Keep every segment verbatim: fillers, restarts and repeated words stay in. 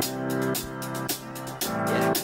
Yeah.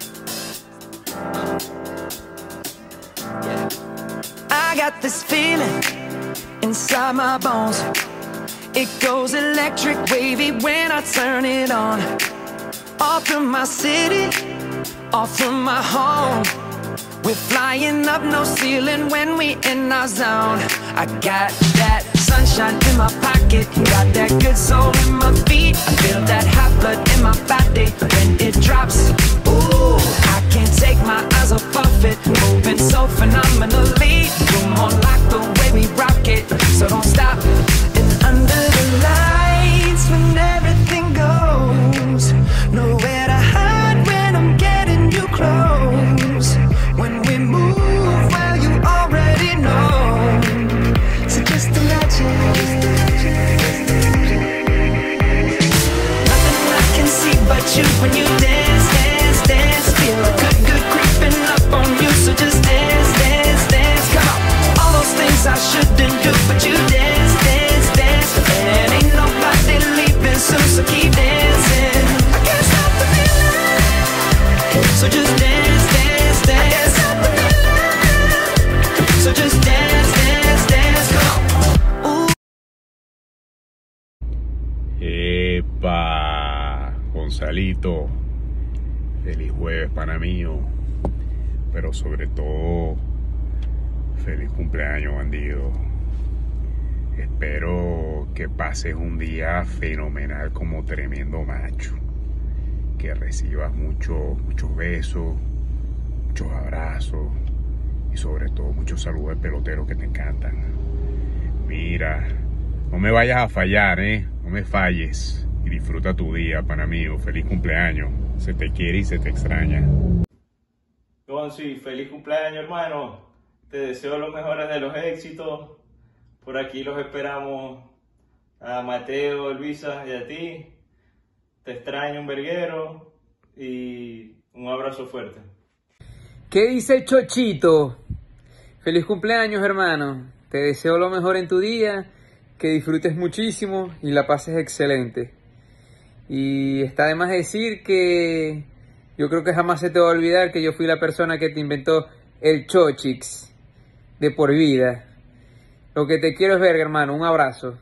Yeah. I got this feeling inside my bones. It goes electric wavy when I turn it on. Off from my city, off from my home. We're flying up, no ceiling when we in our zone. I got that sunshine in my pocket, got that good soul in my feet. I feel that hot blood in my body when it drops. Ooh, I can't take my eyes off of it, moving so phenomenally. You're more like the way we rock it, so don't stop. And under the lights, when everything goes, nowhere to hide when I'm getting you close. When we move, well, you already know. So just imagine. Nothing I can see but you when you dance, dance, dance. Feel good, good creeping up on you. So just dance, dance, dance. Come on. All those things I shouldn't do, but you dance, dance, dance. And ain't nobody leaving soon, so keep dancing. I can't stop the feeling. So just dance, dance, dance. So just dance, dance, dance, come on. Epa, Gonzalito, feliz jueves, pana mío, pero sobre todo, feliz cumpleaños, bandido. Espero que pases un día fenomenal como tremendo macho, que recibas muchos, muchos besos, muchos abrazos, y sobre todo muchos saludos de peloteros que te encantan. Mira, no me vayas a fallar, ¿eh? No me falles. Y disfruta tu día, pana amigo. Feliz cumpleaños. Se te quiere y se te extraña. Gonzi, feliz cumpleaños, hermano. Te deseo los mejores de los éxitos. Por aquí los esperamos a Mateo, Elvisa y a ti. Te extraño un verguero y un abrazo fuerte. ¿Qué dice Chochito? Feliz cumpleaños, hermano. Te deseo lo mejor en tu día, que disfrutes muchísimo y la pases excelente. Y está de más decir que yo creo que jamás se te va a olvidar que yo fui la persona que te inventó el Chochix de por vida. Lo que te quiero es ver, hermano. Un abrazo.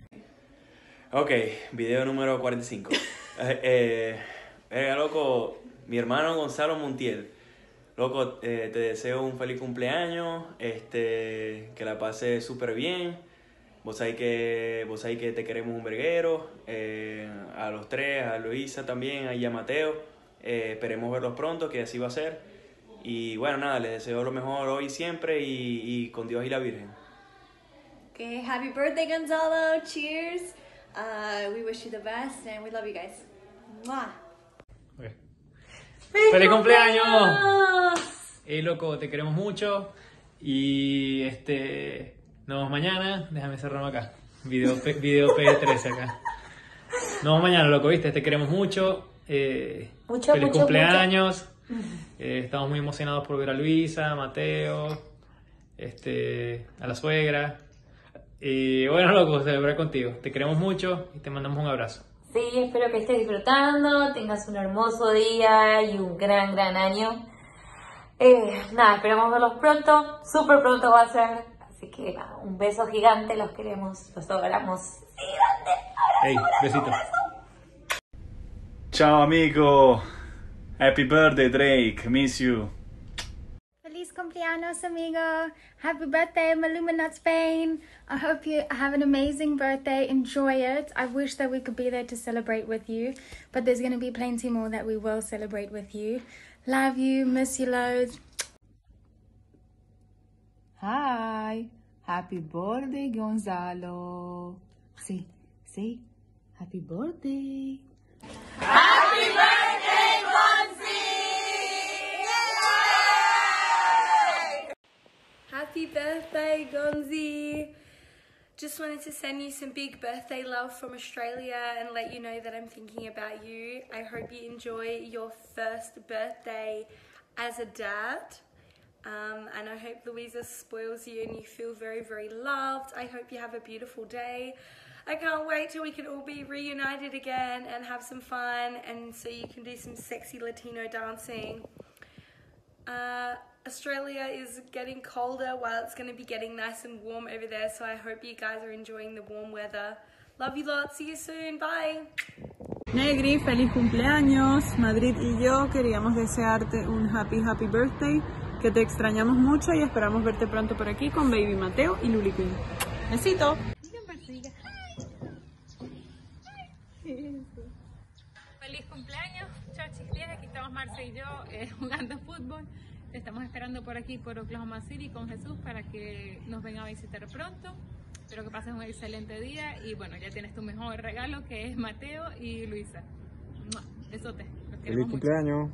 Ok, video número cuarenta y cinco. eh, eh, loco, mi hermano Gonzalo Montiel. Loco, eh, te deseo un feliz cumpleaños, este, que la pases súper bien. Vos sabés que, vos sabés que te queremos un verguero, eh, a los tres, a Luisa también, y a Mateo. Eh, esperemos verlos pronto, que así va a ser. Y bueno, nada, les deseo lo mejor hoy y siempre, y, y con Dios y la Virgen. Okay, happy birthday, Gonzalo. Cheers. Uh, we wish you the best and we love you guys. Mwah. Okay. ¡Feliz, ¡Feliz cumpleaños! Hey, loco, te queremos mucho. Y este, nos vemos mañana. Déjame cerrarme acá. Video, video P trece acá. Nos vemos mañana, loco, ¿viste? Te queremos mucho. Eh, mucho, feliz mucho, cumpleaños. Mucho. Eh, estamos muy emocionados por ver a Luisa, a Mateo, este, a la suegra. Y bueno, loco, celebrar contigo. Te queremos mucho y te mandamos un abrazo. Sí, espero que estés disfrutando, tengas un hermoso día y un gran, gran año. Eh, nada, esperamos verlos pronto, súper pronto va a ser. Así que nada, un beso gigante, los queremos, los adoramos. Gigante, abrazo, hey, abrazo, besito. abrazo. Ciao amigo, happy birthday Drake, miss you. Feliz cumpleaños, amigo. Happy birthday, Maluminat Spain. I hope you have an amazing birthday. Enjoy it. I wish that we could be there to celebrate with you, but there's going to be plenty more that we will celebrate with you. Love you. Miss you loads. Hi. Happy birthday, Gonzalo. Sí, sí. Happy birthday. Happy birthday, Gonzi! Happy birthday, Gonzi! Just wanted to send you some big birthday love from Australia and let you know that I'm thinking about you. I hope you enjoy your first birthday as a dad. Um, and I hope Louisa spoils you and you feel very, very loved. I hope you have a beautiful day. I can't wait till we can all be reunited again and have some fun, and so you can do some sexy Latino dancing. Uh, Australia is getting colder while it's going to be getting nice and warm over there, so I hope you guys are enjoying the warm weather. Love you lots. See you soon. Bye. Negri, feliz cumpleaños. Madrid y yo queríamos desearte un happy, happy birthday. Que te extrañamos mucho y esperamos verte pronto por aquí con Baby Mateo y Luli Queen. Besito. Feliz cumpleaños, chao chiquillas. Aquí estamos Marce y yo eh, jugando fútbol. Te estamos esperando por aquí por Oklahoma City con Jesús para que nos venga a visitar pronto. Espero que pases un excelente día y bueno, ya tienes tu mejor regalo que es Mateo y Luisa. Besote. Los Feliz cumpleaños.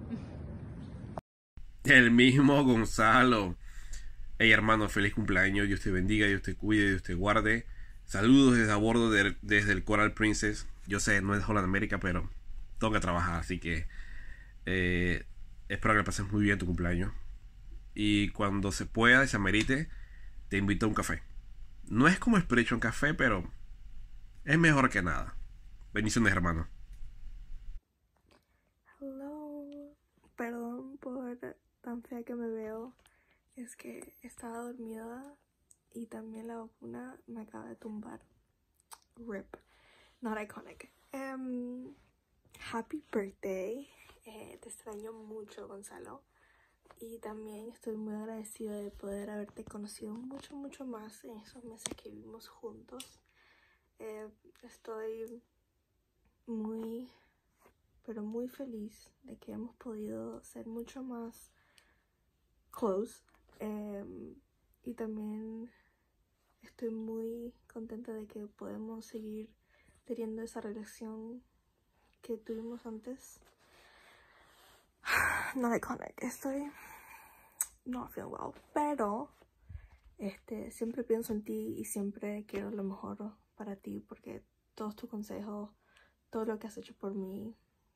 El mismo Gonzalo. Hey hermano, feliz cumpleaños. Dios te bendiga, Dios te cuide, Dios te guarde. Saludos desde a bordo de, desde el Coral Princess. Yo sé, no es Holland América, pero tengo que trabajar, así que eh, espero que pases muy bien tu cumpleaños. Y cuando se pueda y se amerite, te invito a un café. No es como Expression Café, pero es mejor que nada. Bendiciones, hermano. Hello. Perdón por tan fea que me veo. Es que estaba dormida y también la vacuna me acaba de tumbar. Rip. Not iconic. Um, happy birthday. Eh, te extraño mucho, Gonzalo. Y también estoy muy agradecida de poder haberte conocido mucho, mucho más en esos meses que vivimos juntos. Eh, estoy muy, pero muy feliz de que hemos podido ser mucho más close. Eh, y también estoy muy contenta de que podemos seguir teniendo esa relación que tuvimos antes. No iconic, estoy no feel well, pero este, siempre pienso en ti y siempre quiero lo mejor para ti porque todos tus consejos, todo lo que has hecho por mí,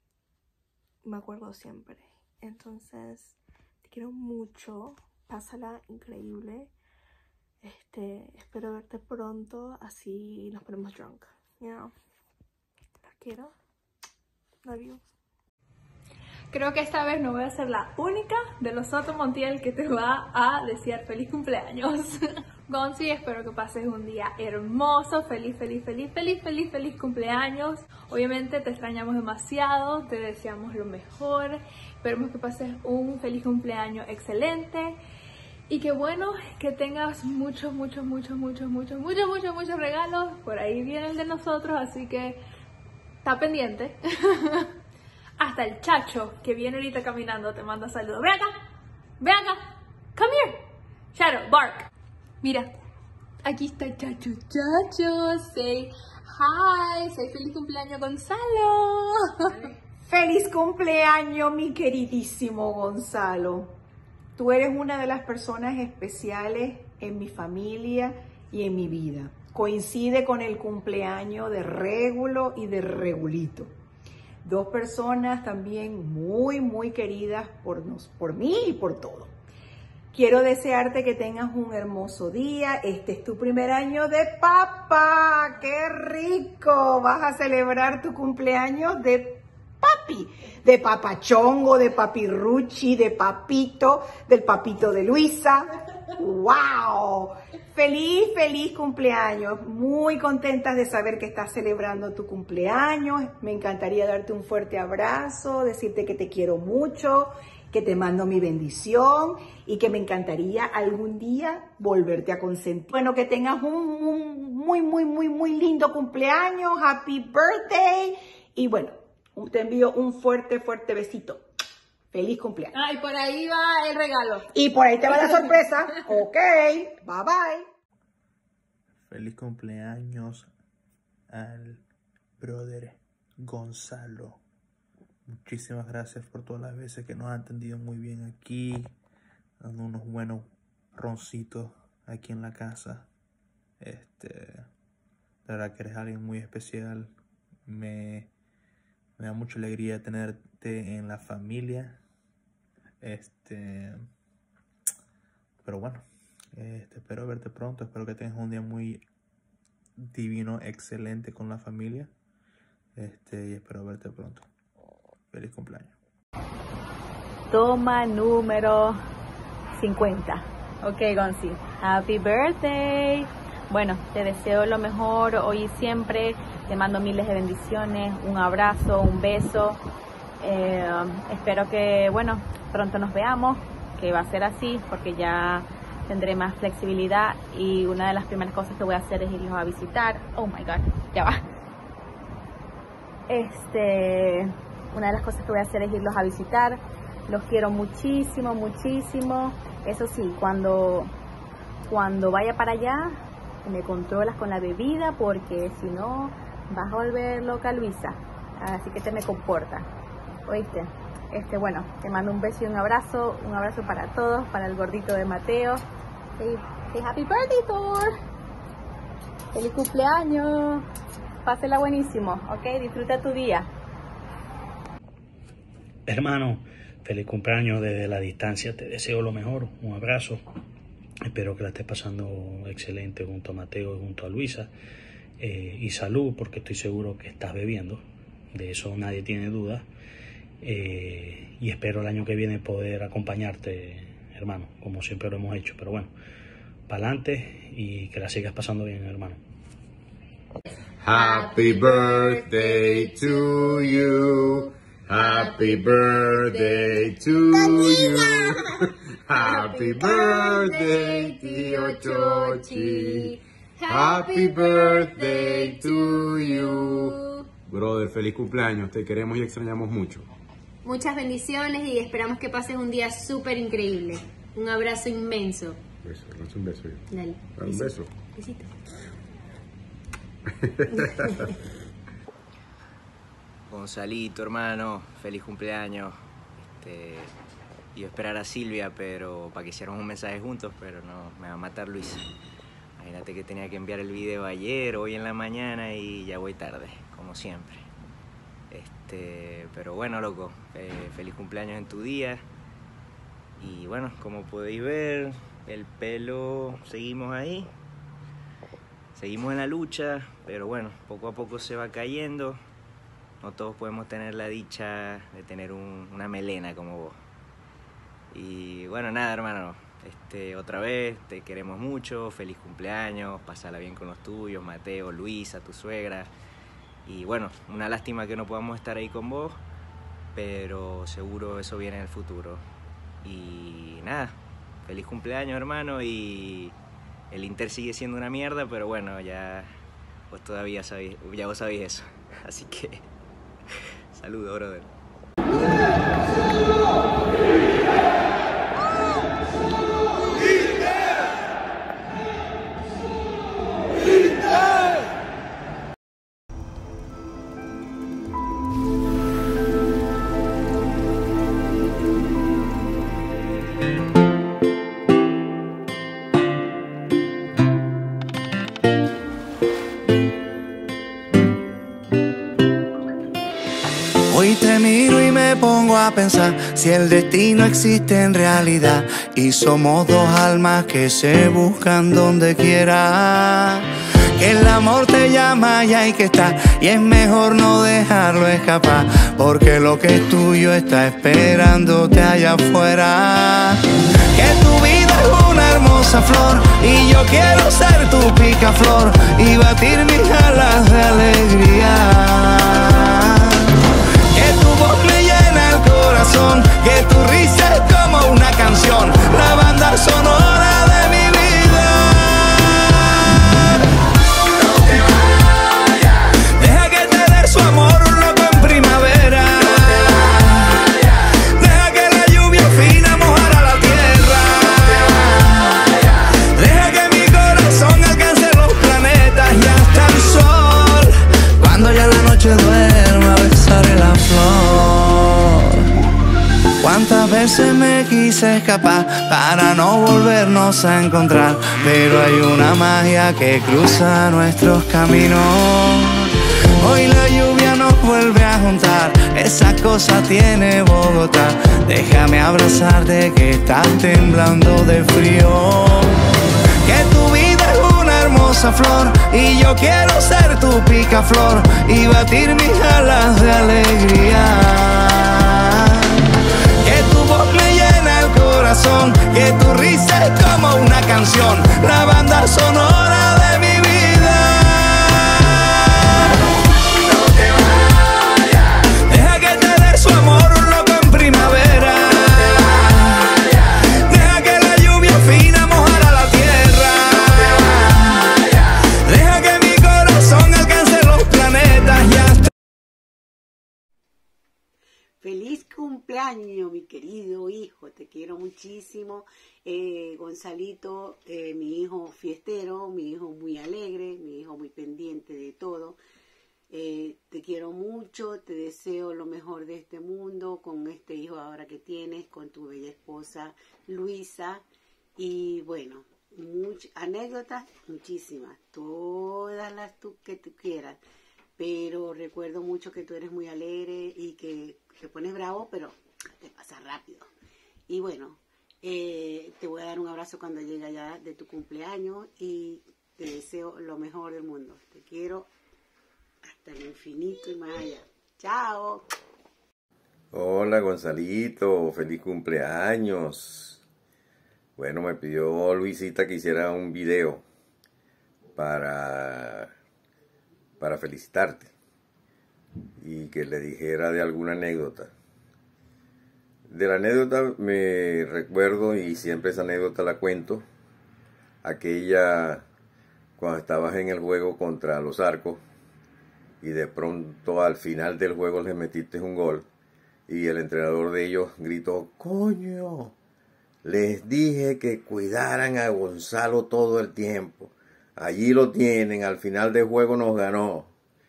me acuerdo siempre. Entonces, te quiero mucho, pásala increíble. Este, espero verte pronto, así nos ponemos drunk, you know. Los quiero. Love you. Creo que esta vez no voy a ser la única de los Soto Montiel que te va a desear feliz cumpleaños. Gonzi, espero que pases un día hermoso, feliz, feliz, feliz, feliz, feliz, feliz cumpleaños. Obviamente te extrañamos demasiado, te deseamos lo mejor. Esperemos que pases un feliz cumpleaños excelente. Y que bueno, que tengas muchos, muchos, muchos, muchos, muchos, muchos, muchos, muchos regalos. Por ahí viene el de nosotros, así que está pendiente. Hasta el Chacho, que viene ahorita caminando, te manda saludos. Ven acá, ven acá, come here. Shadow, bark. Mira, aquí está Chacho. Chacho, say hi, say feliz cumpleaños Gonzalo. Feliz cumpleaños, mi queridísimo Gonzalo. Tú eres una de las personas especiales en mi familia y en mi vida. Coincide con el cumpleaños de Régulo y de Regulito. Dos personas también muy, muy queridas por, nos, por mí y por todo. Quiero desearte que tengas un hermoso día. Este es tu primer año de papá. ¡Qué rico! Vas a celebrar tu cumpleaños de papi. De papachongo, de papirruchi, de papito, del papito de Luisa. ¡Wow! Feliz, feliz cumpleaños. Muy contentas de saber que estás celebrando tu cumpleaños. Me encantaría darte un fuerte abrazo, decirte que te quiero mucho, que te mando mi bendición y que me encantaría algún día volverte a consentir. Bueno, que tengas un, un muy, muy, muy, muy lindo cumpleaños. Happy birthday. Y bueno, te envío un fuerte, fuerte besito. Feliz cumpleaños. Ah, y por ahí va el regalo. Y por ahí te va la sorpresa. Ok, bye bye. Feliz cumpleaños al brother Gonzalo. Muchísimas gracias por todas las veces que nos ha atendido muy bien aquí, dando unos buenos roncitos aquí en la casa. Este, la verdad que eres alguien muy especial. Me, me da mucha alegría tenerte en la familia. Este, pero bueno, este, espero verte pronto. Espero que tengas un día muy divino, excelente con la familia. Este, y espero verte pronto. Feliz cumpleaños. Toma número cincuenta. Ok, Gonzi. Happy birthday. Bueno, te deseo lo mejor hoy y siempre. Te mando miles de bendiciones, un abrazo, un beso. Eh, espero que, bueno, pronto nos veamos, que va a ser así, porque ya tendré más flexibilidad y una de las primeras cosas que voy a hacer es irlos a visitar. Oh my God, ya va. Este, una de las cosas que voy a hacer es irlos a visitar. Los quiero muchísimo, muchísimo. Eso sí, cuando, cuando vaya para allá, me controlas con la bebida, porque si no vas a volver loca, Luisa. Así que te me comportas. ¿Oíste? Este, bueno, te mando un beso y un abrazo. Un abrazo para todos, para el gordito de Mateo. Say, say happy birthday, Thor. Feliz cumpleaños. Pásela buenísimo, ¿ok? Disfruta tu día. Hermano, feliz cumpleaños desde la distancia. Te deseo lo mejor. Un abrazo. Espero que la estés pasando excelente junto a Mateo y junto a Luisa. Eh, y salud, porque estoy seguro que estás bebiendo. De eso nadie tiene duda. Eh, y espero el año que viene poder acompañarte, hermano, como siempre lo hemos hecho. Pero bueno, para adelante y que la sigas pasando bien, hermano. Happy birthday to you. Happy birthday to you. Happy birthday, tío Chochi. Happy birthday to you. Brother, feliz cumpleaños. Te queremos y extrañamos mucho. Muchas bendiciones y esperamos que pases un día súper increíble. Un abrazo inmenso. Beso, dale un beso. Dale. Dale un beso. Besito. Gonzalito, hermano, feliz cumpleaños. Este, iba a esperar a Silvia, pero para que hiciéramos un mensaje juntos, pero no, me va a matar Luis. Imagínate que tenía que enviar el video ayer, hoy en la mañana y ya voy tarde, como siempre. Este, pero bueno, loco, eh, feliz cumpleaños en tu día. Y bueno, como podéis ver, el pelo seguimos ahí. Seguimos en la lucha, pero bueno, poco a poco se va cayendo. No todos podemos tener la dicha de tener un, una melena como vos. Y bueno, nada, hermano, este, otra vez te queremos mucho, feliz cumpleaños, pasala bien con los tuyos, Mateo, Luisa, tu suegra. Y bueno, una lástima que no podamos estar ahí con vos, pero seguro eso viene en el futuro. Y nada, feliz cumpleaños, hermano, y el Inter sigue siendo una mierda, pero bueno, ya vos todavía sabéis, ya vos sabéis eso. Así que, saludos, brother. Hoy te miro y me pongo a pensar si el destino existe en realidad y somos dos almas que se buscan donde quiera. Que el amor te llama y hay que estar y es mejor no dejarlo escapar, porque lo que es tuyo está esperándote allá afuera. Que tu vida es una hermosa flor y yo quiero ser tu picaflor y batir mis alas de alegría. Me llena el corazón, que tu risa es como una canción, la banda sonora de mi vida. No te vayas, deja que te dé su amor un loco en primavera. No te vayas, deja que la lluvia fina mojara la tierra. No te vayas, deja que mi corazón alcance los planetas y hasta el sol. Cuando ya la noche duerma, besaré la flor. Cuántas veces me quise escapar para no volvernos a encontrar, pero hay una magia que cruza nuestros caminos. Hoy la lluvia nos vuelve a juntar, esa cosa tiene Bogotá. Déjame abrazarte que estás temblando de frío. Que tu vida es una hermosa flor y yo quiero ser tu picaflor y batir mis alas de alegría. Que tu voz me llena el corazón, que tu risa es como una canción, la banda sonora de mi vida. No te vayas, deja que te dé su amor un loco en primavera. Deja que la lluvia fina mojara la tierra. Deja que mi corazón alcance los planetas y hasta... Feliz cumpleaños, mi querido hijo, te quiero muchísimo. Eh, Gonzalito, eh, mi hijo fiestero, mi hijo muy alegre, mi hijo muy pendiente de todo. Eh, te quiero mucho, te deseo lo mejor de este mundo, con este hijo ahora que tienes, con tu bella esposa Luisa. Y bueno, much, anécdotas, muchísimas, todas las tú, que tú quieras. Pero recuerdo mucho que tú eres muy alegre y que te pones bravo, pero te pasa rápido. Y bueno, eh, te voy a dar un abrazo cuando llegue allá de tu cumpleaños y te deseo lo mejor del mundo. Te quiero hasta el infinito y más allá. ¡Chao! Hola Gonzalito, feliz cumpleaños. Bueno, me pidió Luisita que hiciera un video para... para felicitarte y que le dijera de alguna anécdota. De la anécdota me recuerdo, y siempre esa anécdota la cuento, aquella cuando estabas en el juego contra los Arcos y de pronto al final del juego les metiste un gol y el entrenador de ellos gritó: ¡coño! Les dije que cuidaran a Gonzalo todo el tiempo. Allí lo tienen, al final del juego nos ganó.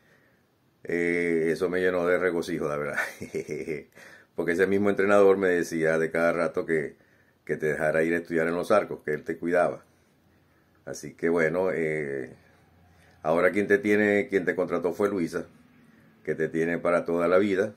Eh, eso me llenó de regocijo, la verdad. Porque ese mismo entrenador me decía de cada rato que, que te dejara ir a estudiar en los Arcos, que él te cuidaba. Así que bueno, eh, ahora quien te tiene, quien te contrató fue Luisa, que te tiene para toda la vida.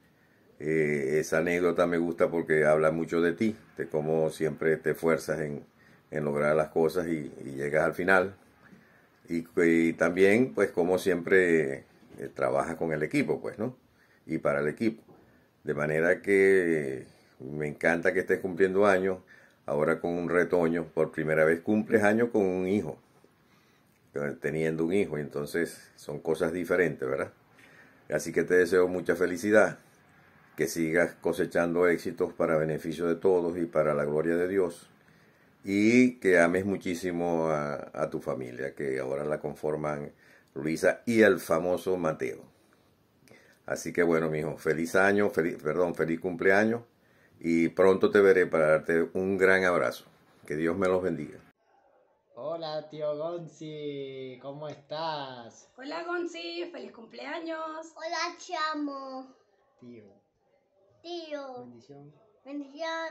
Eh, esa anécdota me gusta porque habla mucho de ti, de cómo siempre te esfuerzas en, en lograr las cosas y, y llegas al final. Y, y también, pues, como siempre eh, trabajas con el equipo, pues, ¿no? Y para el equipo. De manera que me encanta que estés cumpliendo años, ahora con un retoño. Por primera vez cumples años con un hijo, teniendo un hijo. Y entonces son cosas diferentes, ¿verdad? Así que te deseo mucha felicidad, que sigas cosechando éxitos para beneficio de todos y para la gloria de Dios. Y que ames muchísimo a, a tu familia, que ahora la conforman Luisa y el famoso Mateo. Así que bueno, mijo, feliz año, feliz, perdón, feliz cumpleaños. Y pronto te veré para darte un gran abrazo. Que Dios me los bendiga. Hola, tío Gonzi, ¿cómo estás? Hola, Gonzi, feliz cumpleaños. Hola, chamo. Tío. Tío. Bendición. Bendición.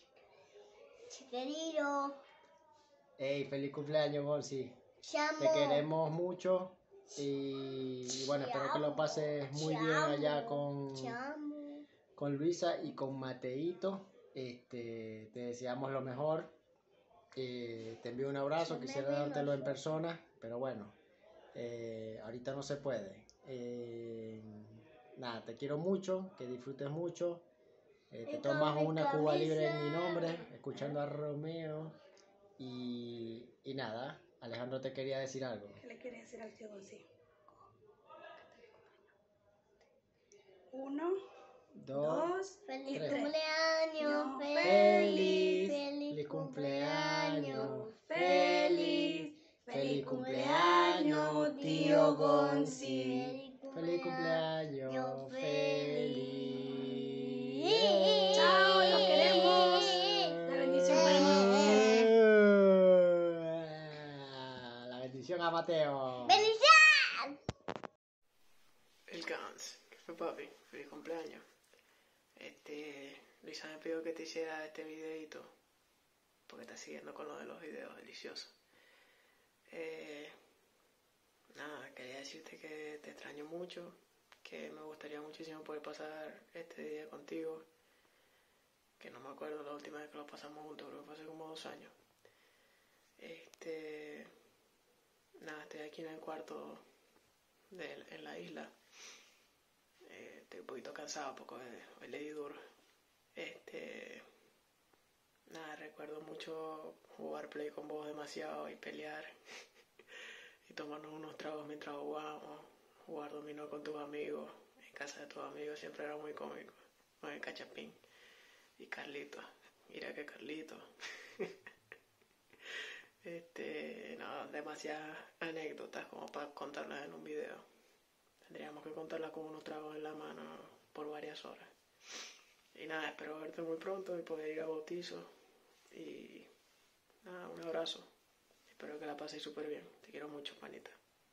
Querido. Hey, feliz cumpleaños, Gonzi. Chamo. Te queremos mucho. Y bueno, espero que lo pases muy Chamo. bien allá con, Chamo. con Luisa y con Mateito. Este, te deseamos lo mejor. Eh, te envío un abrazo, quisiera dártelo en persona, pero bueno, eh, ahorita no se puede. Eh, nada, te quiero mucho, que disfrutes mucho. Eh, te tomas una Cuba Libre en mi nombre, escuchando a Romeo. Y, y nada, Alejandro te quería decir algo. ¿Qué le quieres decir al tío Gonzi? Uno, dos, dos feliz tres. cumpleaños, Feliz, feliz, feliz cumpleaños, feliz, feliz cumpleaños, tío Gonzi. Feliz cumpleaños, feliz. Chao, los queremos. La bendición para Mateo. La bendición a Mateo. ¡Bendición! El Gans, que fue papi, feliz cumpleaños. Este, Luisa me pidió que te hiciera este videito, porque está siguiendo con lo de los videos, delicioso. Eh, nada, quería decirte que te extraño mucho, que me gustaría muchísimo poder pasar este día contigo, que no me acuerdo la última vez que lo pasamos juntos, creo que fue hace como dos años. Este, nada, estoy aquí en el cuarto de, en la isla. Eh, estoy un poquito cansado porque hoy le di duro. Este, nada, recuerdo mucho jugar play con vos demasiado y pelear y tomarnos unos tragos mientras jugábamos, jugar dominó con tus amigos, en casa de tus amigos siempre era muy cómico, con el cachapín y Carlito, mira que Carlito. Este, no, demasiadas anécdotas como para contarlas en un video. Tendríamos que contarlas con unos tragos en la mano por varias horas. Y nada, espero verte muy pronto y poder ir a bautizo. Y nada, un abrazo. Espero que la pases súper bien. Te quiero mucho, panita.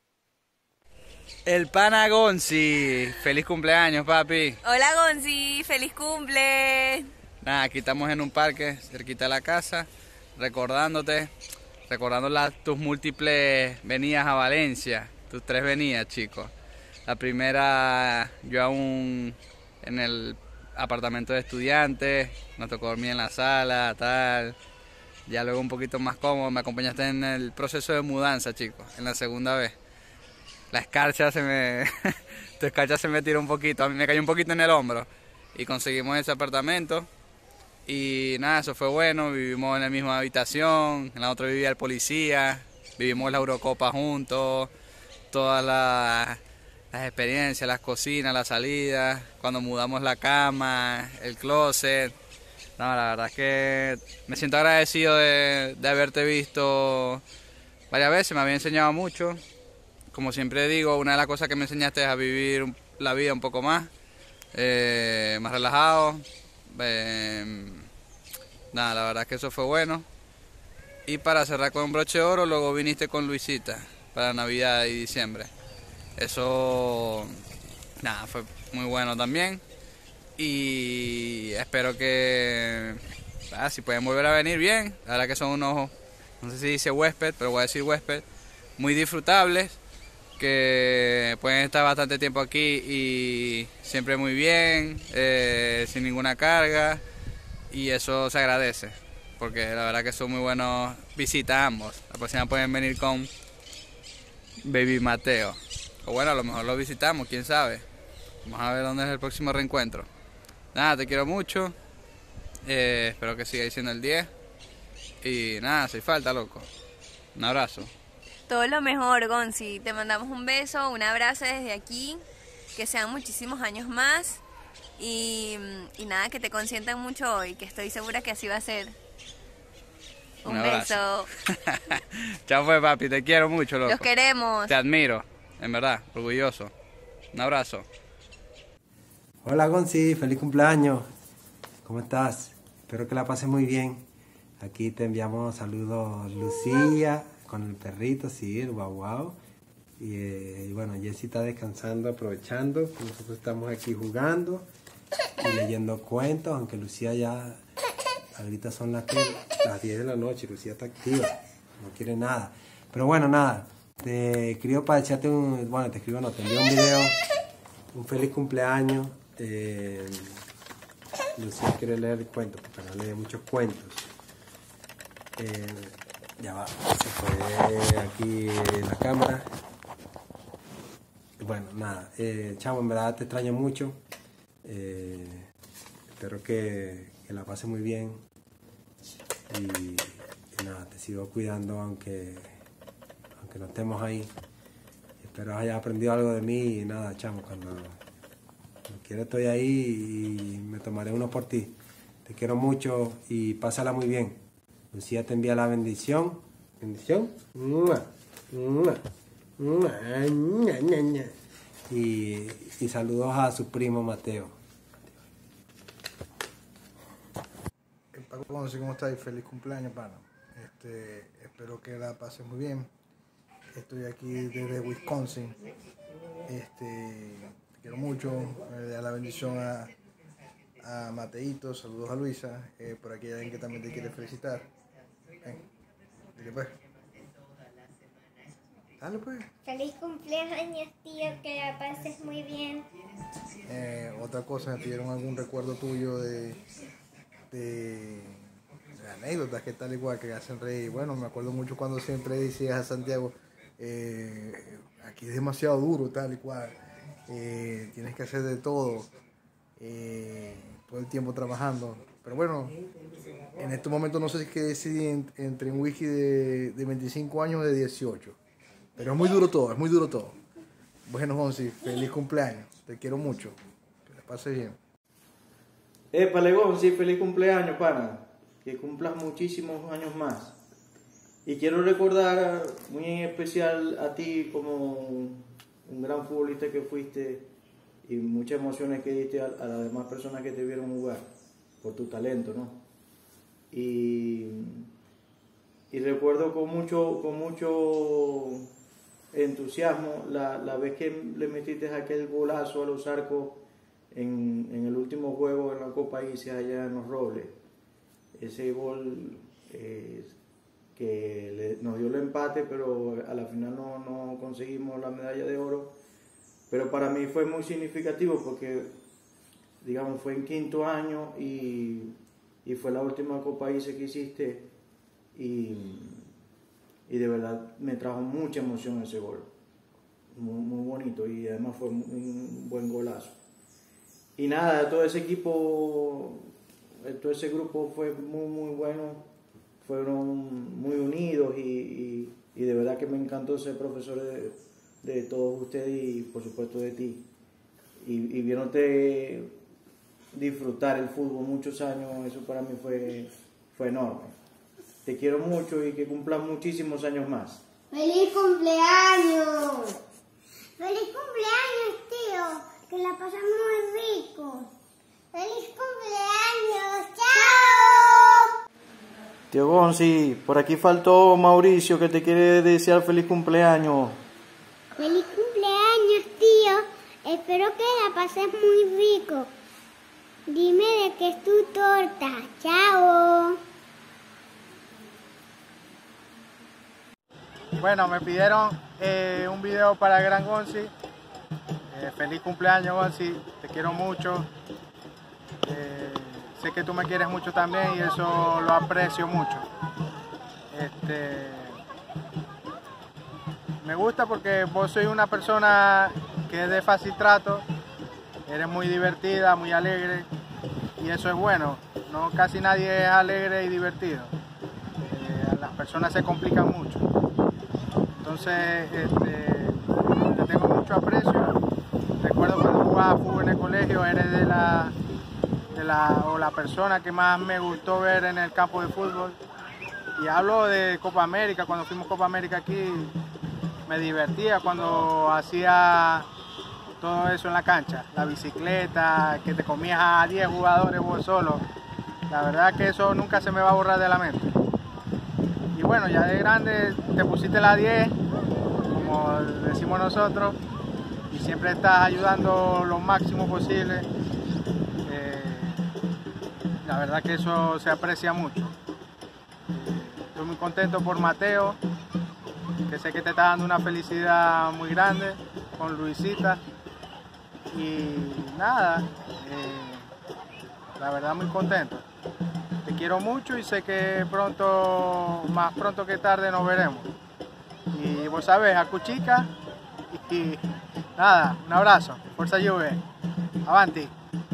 El pana Gonzi, feliz cumpleaños, papi. Hola Gonzi, feliz cumple. Nada, aquí estamos en un parque cerquita de la casa, recordándote, recordando las, tus múltiples venidas a Valencia, tus tres venidas, chicos. La primera, yo aún en el apartamento de estudiantes, nos tocó dormir en la sala, tal. Ya luego un poquito más cómodo, me acompañaste en el proceso de mudanza, chicos, en la segunda vez. La escarcha se me, tu escarcha se me tiró un poquito, a mí me cayó un poquito en el hombro y conseguimos ese apartamento y nada, eso fue bueno, vivimos en la misma habitación, en la otra vivía el policía, vivimos la Eurocopa juntos, todas las, las experiencias, las cocinas, las salidas, cuando mudamos la cama, el closet. No, la verdad es que me siento agradecido de, de haberte visto varias veces, me había enseñado mucho. Como siempre digo, una de las cosas que me enseñaste es a vivir la vida un poco más, eh, más relajado. Eh, nada, la verdad es que eso fue bueno. Y para cerrar con un broche de oro, luego viniste con Luisita para Navidad y diciembre. Eso, nada, fue muy bueno también. Y espero que, ah, si pueden volver a venir bien. La verdad que son unos, no sé si dice huésped, pero voy a decir huésped, muy disfrutables, que pueden estar bastante tiempo aquí y siempre muy bien, eh, sin ninguna carga, y eso se agradece, porque la verdad que son muy buenos visitas ambos. La próxima pueden venir con Baby Mateo, o bueno, a lo mejor lo visitamos, quién sabe. Vamos a ver dónde es el próximo reencuentro. Nada, te quiero mucho, eh, espero que sigáis siendo el diez, y nada, si falta, loco. Un abrazo. Todo lo mejor, Gonzi. Te mandamos un beso, un abrazo desde aquí. Que sean muchísimos años más. Y, y nada, que te consientan mucho hoy, que estoy segura que así va a ser. Un, un beso. Chao pues, papi, te quiero mucho, loco. Los queremos. Te admiro, en verdad, orgulloso. Un abrazo. Hola, Gonzi, feliz cumpleaños. ¿Cómo estás? Espero que la pases muy bien. Aquí te enviamos saludos, Lucía, con el perrito, sí, el guau guau. Y, eh, y bueno, Jessy está descansando, aprovechando. Nosotros estamos aquí jugando y leyendo cuentos, aunque Lucía ya, ahorita son las, que, las diez de la noche, Lucía está activa, no quiere nada. Pero bueno, nada, te escribo para echarte un, bueno, te escribo, no, te envío un video, un feliz cumpleaños. Eh, Lucía quiere leer el cuento, porque no lee muchos cuentos. Eh, Ya va, se fue aquí la cámara. Bueno, nada, eh, chamo, en verdad te extraño mucho. Eh, espero que, que la pases muy bien. Y, y nada, te sigo cuidando aunque, aunque no estemos ahí. Espero hayas aprendido algo de mí y nada, chamo, cuando, cuando quiera estoy ahí y me tomaré uno por ti. Te quiero mucho y pásala muy bien. Lucía te envía la bendición. Bendición. ¡Mua! ¡Mua! ¡Mua! ¡Ña, ña, ña! Y, y saludos a su primo Mateo. Paco Gonzi, ¿cómo estás? Feliz cumpleaños, pana. Este, espero que la pases muy bien. Estoy aquí desde Wisconsin. Este, te quiero mucho. Le da la bendición a, a Mateito. Saludos a Luisa. Eh, por aquí hay alguien que también te quiere felicitar. Ven, dile pues. Dale pues. Feliz cumpleaños, tío, que la pases muy bien. Eh, otra cosa, ¿te dieron algún recuerdo tuyo de, de, de anécdotas que tal igual que hacen reír? Bueno, me acuerdo mucho cuando siempre decías a Santiago, eh, aquí es demasiado duro, tal y cual. Eh, tienes que hacer de todo, eh, todo el tiempo trabajando. Pero bueno, en estos momentos no sé qué decidir entre un whisky de, de veinticinco años o de dieciocho. Pero es muy duro todo, es muy duro todo. Bueno, Gonzi, feliz cumpleaños. Te quiero mucho. Que te pase bien. Épale, Gonzi, feliz cumpleaños, pana. Que cumplas muchísimos años más. Y quiero recordar muy en especial a ti como un gran futbolista que fuiste y muchas emociones que diste a, a las demás personas que te vieron jugar por tu talento, ¿no? Y, y recuerdo con mucho, con mucho entusiasmo la, la vez que le metiste aquel golazo a los arcos en, en el último juego en la Copa Isis allá en Los Robles. Ese gol eh, que le, nos dio el empate, pero a la final no, no conseguimos la medalla de oro. Pero para mí fue muy significativo porque, digamos, fue en quinto año y, y fue la última Copa Isis que hiciste y, y de verdad me trajo mucha emoción ese gol. Muy, muy bonito y además fue un buen golazo. Y nada, todo ese equipo, todo ese grupo fue muy, muy bueno. Fueron muy unidos y, y, y de verdad que me encantó ser profesor de, de todos ustedes y por supuesto de ti. Y, y viéndote disfrutar el fútbol muchos años, eso para mí fue, fue enorme. Te quiero mucho y que cumplas muchísimos años más. ¡Feliz cumpleaños! ¡Feliz cumpleaños, tío! Que la pasamos muy rico. ¡Feliz cumpleaños! ¡Chao! Tío Gonzi, por aquí faltó Mauricio que te quiere desear feliz cumpleaños. ¡Feliz cumpleaños, tío! Espero que la pases muy rico. Dime de qué es tu torta. ¡Chao! Bueno, me pidieron eh, un video para el gran Gonzi. Eh, feliz cumpleaños, Gonzi. Te quiero mucho. Eh, sé que tú me quieres mucho también y eso lo aprecio mucho. Este, me gusta porque vos sois una persona que es de fácil trato. Eres muy divertida, muy alegre y eso es bueno. No casi nadie es alegre y divertido. Eh, las personas se complican mucho. Entonces, este, te tengo mucho aprecio. Recuerdo cuando jugaba fútbol en el colegio, eres de la, de la, o la persona que más me gustó ver en el campo de fútbol. Y hablo de Copa América, cuando fuimos Copa América aquí, me divertía cuando hacía todo eso en la cancha. La bicicleta, que te comías a diez jugadores vos solo. La verdad que eso nunca se me va a borrar de la mente. Y bueno, ya de grande te pusiste la diez, como decimos nosotros, y siempre estás ayudando lo máximo posible. Eh, la verdad que eso se aprecia mucho. Eh, estoy muy contento por Mateo, que sé que te está dando una felicidad muy grande con Luisita. Y nada, eh, la verdad muy contento. Te quiero mucho y sé que pronto, más pronto que tarde nos veremos. Y vos sabés, a Cuchica y, y nada, un abrazo. Fuerza Juve. Avanti.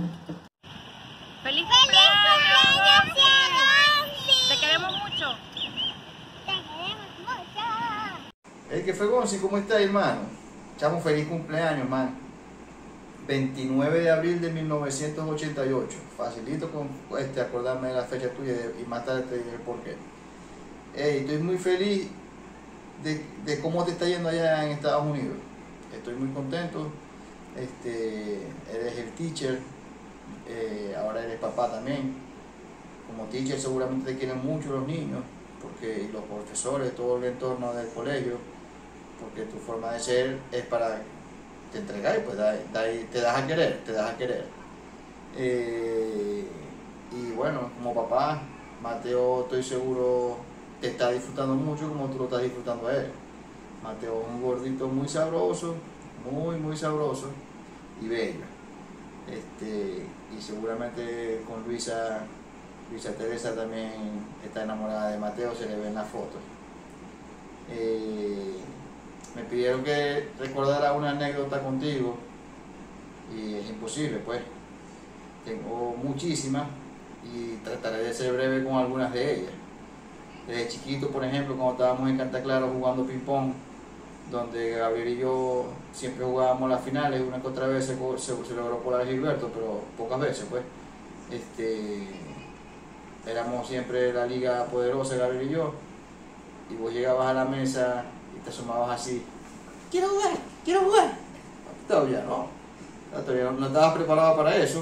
¡Feliz cumpleaños! ¡Te queremos mucho! ¡Te queremos mucho! El que fue Gonzi, ¿cómo está, hermano? Chamo, feliz cumpleaños, man. veintinueve de abril de mil novecientos ochenta y ocho. Facilito con este, acordarme de la fecha tuya y más tarde te diré por qué. Hey, estoy muy feliz de, de cómo te está yendo allá en Estados Unidos. Estoy muy contento. Este, eres el teacher, eh, ahora eres papá también. Como teacher seguramente te quieren mucho los niños, porque y los profesores, todo el entorno del colegio, porque tu forma de ser es para te entregáis, pues da, da, te das a querer, te das a querer. Eh, y bueno, como papá, Mateo estoy seguro te está disfrutando mucho como tú lo estás disfrutando a él. Mateo es un gordito muy sabroso, muy muy sabroso y bello. Este, y seguramente con Luisa, Luisa Teresa también está enamorada de Mateo, se le ven las fotos. Eh, me pidieron que recordara una anécdota contigo y es imposible, pues. Tengo muchísimas y trataré de ser breve con algunas de ellas. Desde chiquito, por ejemplo, cuando estábamos en Canta Clara jugando ping-pong, donde Gabriel y yo siempre jugábamos las finales, una que otra vez se, se, se logró colar a Gilberto, pero pocas veces, pues. Este, éramos siempre la liga poderosa, Gabriel y yo, y vos llegabas a la mesa y te asomabas así, quiero jugar, quiero jugar. Todavía no, todavía no estabas preparado para eso,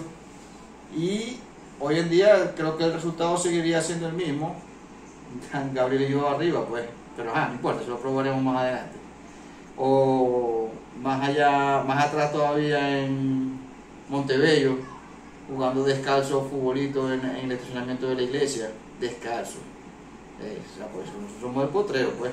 y hoy en día creo que el resultado seguiría siendo el mismo, Gabriel y yo arriba, pues, pero ah, no importa, eso lo probaremos más adelante. O más allá, más atrás todavía en Montebello, jugando descalzo futbolito en, en el estacionamiento de la iglesia, descalzo. Eh, o sea, pues, nosotros somos el potrero, pues.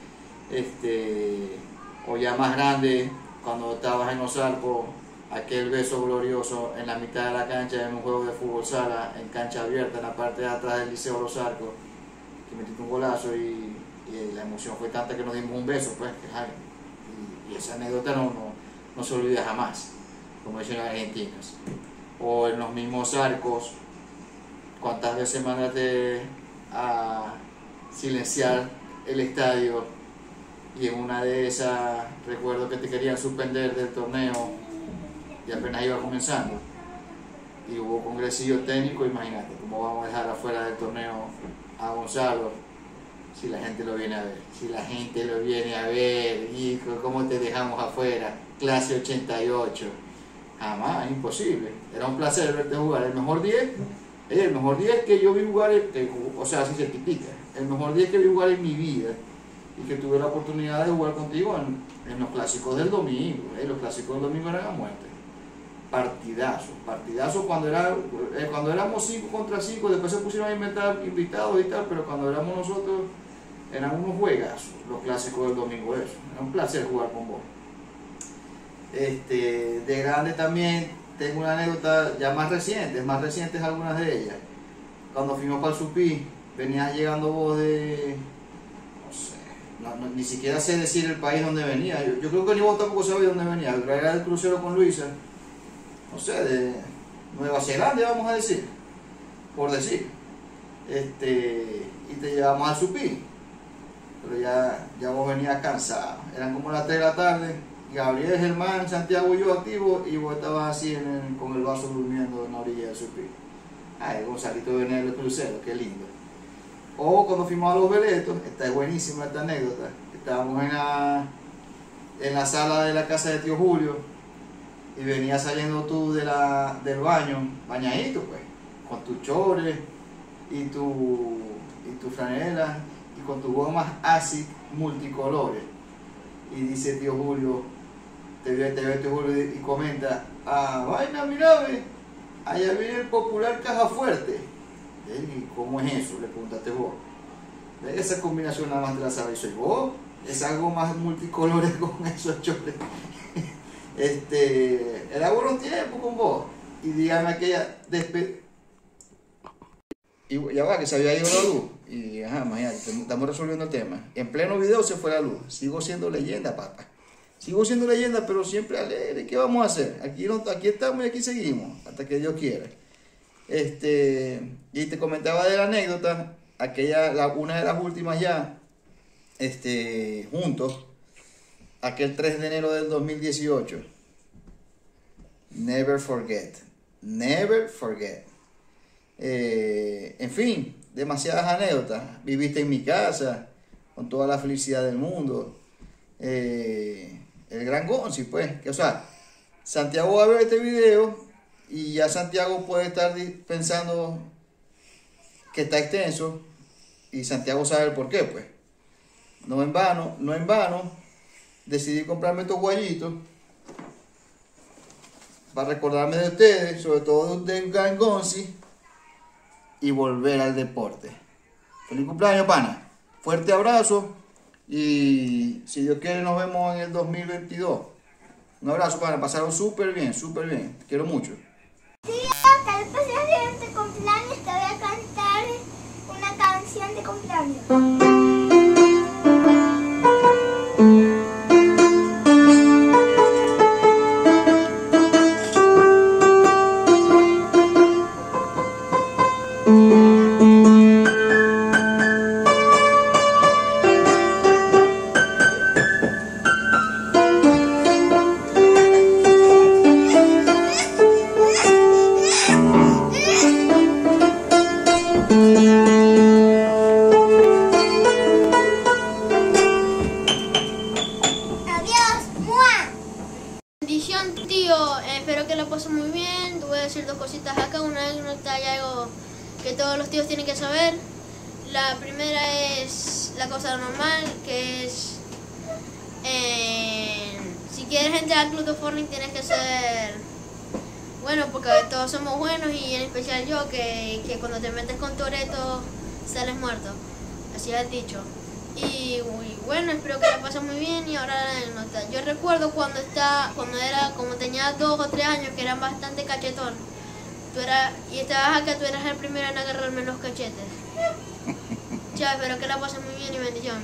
Este, o ya más grande, cuando estabas en Los Arcos, aquel beso glorioso en la mitad de la cancha en un juego de fútbol sala, en cancha abierta, en la parte de atrás del Liceo Los Arcos, que metiste un golazo y, y la emoción fue tanta que nos dimos un beso, pues, que ay, y, y esa anécdota no, no, no se olvida jamás, como dicen los argentinos. O en los mismos Arcos, cuántas veces mandaste a silenciar el estadio y en una de esas recuerdo que te querían suspender del torneo y apenas iba comenzando y hubo congresillo técnico. Imagínate cómo vamos a dejar afuera del torneo a Gonzalo si la gente lo viene a ver, si la gente lo viene a ver, hijo, cómo te dejamos afuera, clase ochenta y ocho, jamás, imposible. Era un placer verte jugar, el mejor diez, el mejor diez que yo vi jugar, o sea, así se critica, el mejor diez que vi jugar en mi vida y que tuve la oportunidad de jugar contigo en, en los clásicos del domingo. Eh, los clásicos del domingo eran a muerte, partidazo, partidazo cuando, era, eh, cuando éramos cinco contra cinco, después se pusieron a inventar invitados y tal, pero cuando éramos nosotros eran unos juegazos, los clásicos del domingo, eso, era un placer jugar con vos. Este, de grande también tengo una anécdota ya más reciente, más recientes algunas de ellas. Cuando fuimos para el Supí, venías llegando vos de, no sé, no, no, ni siquiera sé decir el país donde venía, yo, yo creo que ni vos tampoco sabés dónde venía, era del crucero con Luisa, no sé, de Nueva Zelanda vamos a decir, por decir, este, y te llevamos al Supí, pero ya, ya vos venías cansado, eran como las tres de la tarde, Gabriel, Germán, Santiago y yo activos, y vos estabas así en el, con el vaso durmiendo en la orilla del Supí. Ay, Gonzalito venía del crucero, qué lindo. O cuando fuimos a Los Veletos, esta es buenísima esta anécdota, estábamos en la, en la sala de la casa de tío Julio, y venías saliendo tú de la, del baño, bañadito pues, con tus chores y tu, y tu franela, y con tus gomas Asic multicolores. Y dice tío Julio, te ve, te ve tío Julio y comenta, ah, vaina, mira, ve, allá viene el popular Caja Fuerte. ¿Y cómo es eso? Le preguntaste vos. ¿Ves? Esa combinación nada más te la sabes, soy vos. Es algo más multicolores con esos chores. Este, era buenos tiempos con vos. Y dígame aquella despe... Y ya va, que se había ido la luz. Y ajá, imagínate, estamos resolviendo el tema. En pleno video se fue la luz. Sigo siendo leyenda, papá. Sigo siendo leyenda, pero siempre alegre. ¿Qué vamos a hacer? Aquí, no, aquí estamos y aquí seguimos, hasta que Dios quiera. Este, y te comentaba de la anécdota, aquella, la, una de las últimas ya, este, juntos, aquel tres de enero del dos mil dieciocho. Never forget. Never forget. Eh, en fin, demasiadas anécdotas. Viviste en mi casa con toda la felicidad del mundo. Eh, el gran Gonzi, pues, que, o sea, Santiago va a ver este video y ya Santiago puede estar pensando que está extenso y Santiago sabe el por qué, pues. No en vano, no en vano decidí comprarme estos guayitos para recordarme de ustedes, sobre todo del gran Gonzi, y volver al deporte. Feliz cumpleaños, pana. Fuerte abrazo y si Dios quiere nos vemos en el dos mil veintidós. Un abrazo, pana. Pasaron súper bien, súper bien. Te quiero mucho. Sí, hasta el especial de cumpleaños te voy a cantar una canción de cumpleaños. decir dos cositas acá, una anécdota y algo que todos los tíos tienen que saber. La primera es la cosa normal, que es eh, si quieres entrar al club de Fortnite tienes que ser bueno, porque todos somos buenos y en especial yo, que, que cuando te metes con Toretto sales muerto, así has dicho. Y, y bueno, espero que la pases muy bien. Y ahora la anécdota. Yo recuerdo cuando está, cuando era, como tenía dos o tres años, que eran bastante cachetón. Tú eras, y estabas acá, tú eras el primero en agarrarme los cachetes. Chao, espero que la pases muy bien y bendición.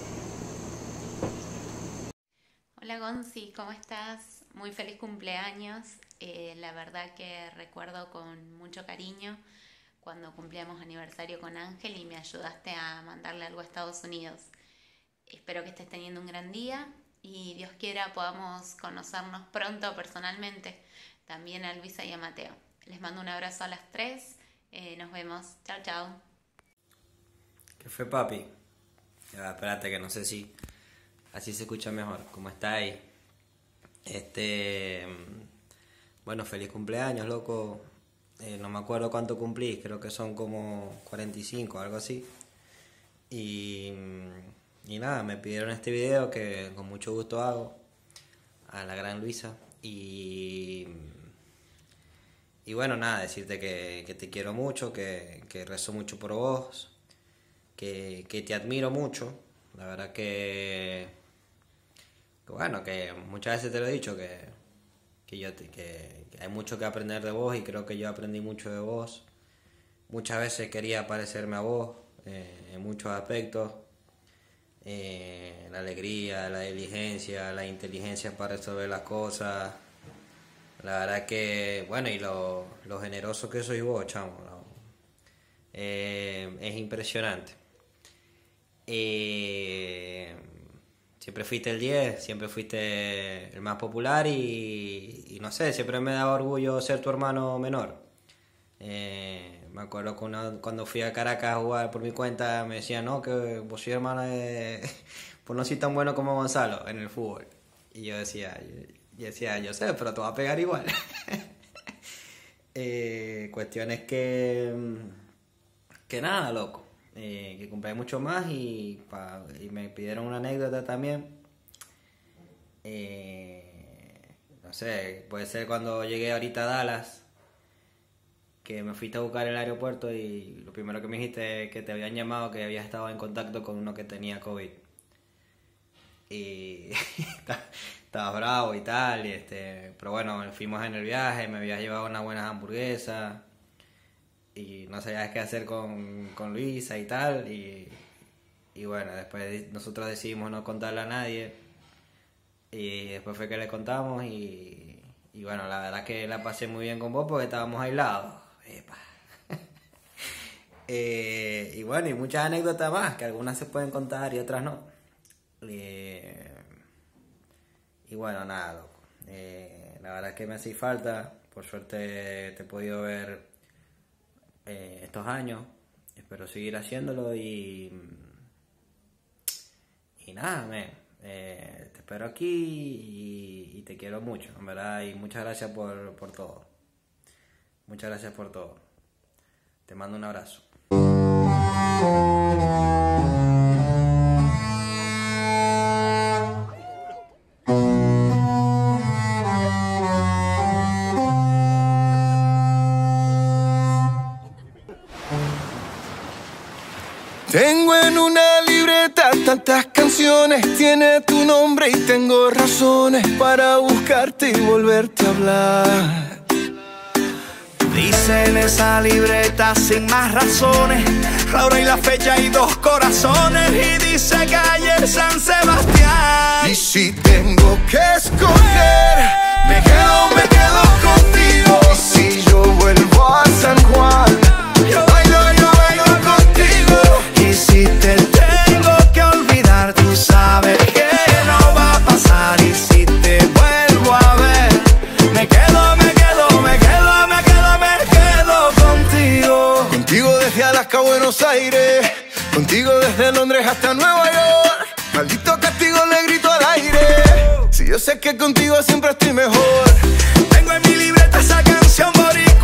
Hola Gonzi, ¿cómo estás? Muy feliz cumpleaños. Eh, la verdad que recuerdo con mucho cariño cuando cumplíamos aniversario con Ángel y me ayudaste a mandarle algo a Estados Unidos. Espero que estés teniendo un gran día y Dios quiera podamos conocernos pronto personalmente, también a Luisa y a Mateo. Les mando un abrazo a las tres, eh, nos vemos, chao chao. ¿Qué fue, papi? Ya, espérate que no sé si así se escucha mejor. ¿Cómo está ahí? Este, bueno, feliz cumpleaños, loco. Eh, no me acuerdo cuánto cumplí, creo que son como cuarenta y cinco, algo así. Y, y nada, me pidieron este video que con mucho gusto hago a la gran Luisa. Y, y bueno, nada, decirte que, que te quiero mucho, que, que rezo mucho por vos, que, que te admiro mucho. La verdad que, que bueno, que muchas veces te lo he dicho, que... Que, yo te, que, que hay mucho que aprender de vos y creo que yo aprendí mucho de vos. Muchas veces quería parecerme a vos eh, en muchos aspectos. Eh, la alegría, la diligencia, la inteligencia para resolver las cosas. La verdad que, bueno, y lo, lo generoso que sois vos, chamo, ¿no? eh, es impresionante. Eh, Siempre fuiste el diez, siempre fuiste el más popular y, y no sé, siempre me daba orgullo ser tu hermano menor. Eh, me acuerdo que una, cuando fui a Caracas a jugar por mi cuenta me decían, no, que vos sois hermano de... pues no soy tan bueno como Gonzalo en el fútbol. Y yo decía, yo, yo decía, yo sé, pero te vas a pegar igual. eh, cuestiones que... que nada, loco. Eh, que compré mucho más y, pa, y me pidieron una anécdota también. Eh, no sé, puede ser cuando llegué ahorita a Dallas, que me fuiste a buscar en el aeropuerto y lo primero que me dijiste es que te habían llamado, que habías estado en contacto con uno que tenía COVID. Y estabas bravo y tal, y este, pero bueno, fuimos en el viaje, me habías llevado unas buenas hamburguesas. Y no sabías qué hacer con, con Luisa y tal, y, y bueno, después nosotros decidimos no contarle a nadie, y después fue que le contamos, y, y bueno, la verdad que la pasé muy bien con vos porque estábamos aislados. Epa. eh, y bueno, y muchas anécdotas más, que algunas se pueden contar y otras no. Eh, y bueno, nada, loco. Eh, la verdad es que me hacía falta, por suerte te he podido ver Eh, estos años, espero seguir haciéndolo y y nada, me, eh, te espero aquí y, y te quiero mucho, en verdad, y muchas gracias por, por todo, muchas gracias por todo, te mando un abrazo. Tengo en una libreta tantas canciones, tiene tu nombre y tengo razones para buscarte y volverte a hablar. Dice en esa libreta sin más razones, la hora y la fecha y dos corazones, y dice calle San Sebastián. Y si tengo que escoger, me quedo, me quedo contigo. Y si yo vuelvo a San Juan, yo bailo, yo bailo contigo. Y si te tengo que olvidar, tú sabes que no va a pasar. Y si te vuelvo a ver, me quedo, me quedo, me quedo, me quedo, me quedo contigo. Contigo desde Alaska a Buenos Aires, contigo desde Londres hasta Nueva York. Maldito castigo le grito al aire, si yo sé que contigo siempre estoy mejor. Tengo en mi libreta esa canción boricua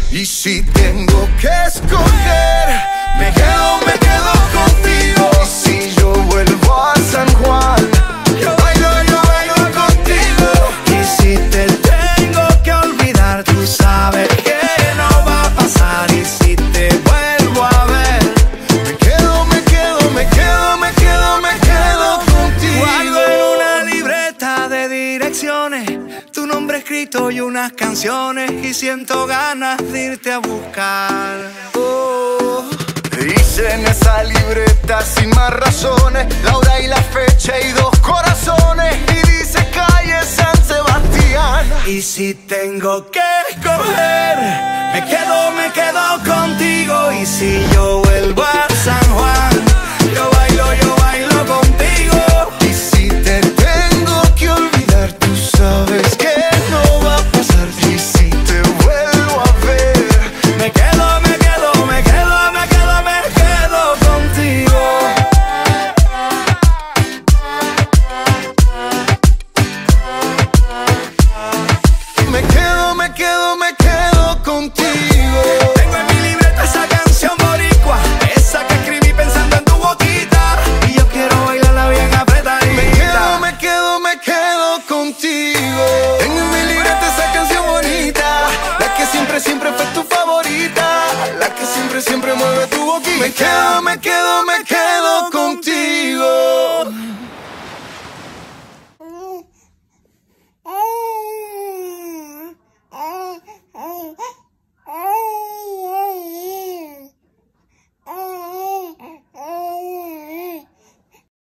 Y si tengo que escoger, me quedo, me quedo contigo. Y si yo vuelvo a San Juan, yo bailo, yo bailo contigo. Y si te tengo que olvidar, tú sabes que no va a pasar. Y si te vuelvo a ver, me quedo, me quedo, me quedo, me quedo, me quedo contigo. Guardo en una libreta de direcciones tu nombre escrito y unas canciones, y siento ganas de irte a buscar. Oh. Hice en esa libreta sin más razones la hora y la fecha y dos corazones, y dice calle San Sebastián. Y si tengo que escoger, me quedo, me quedo contigo. Y si yo vuelvo a San Juan, yo bailo, yo bailo contigo. Y si te tengo que olvidar, tú sabes que no va a pasar. Y si te vuelvo a ver, me quedo, me quedo, me quedo, me quedo, me quedo contigo. Me quedo, me quedo, me quedo contigo. Tengo en mi libreta esa canción boricua, esa que escribí pensando en tu boquita, y yo quiero bailarla bien apretadita. Me quedo, me quedo, me quedo contigo. Tengo en mi libreta esa canción bonita, la que siempre, siempre fue tu favorita, la que siempre, siempre mueve tu boquita. Me quedo, me quedo, me quedo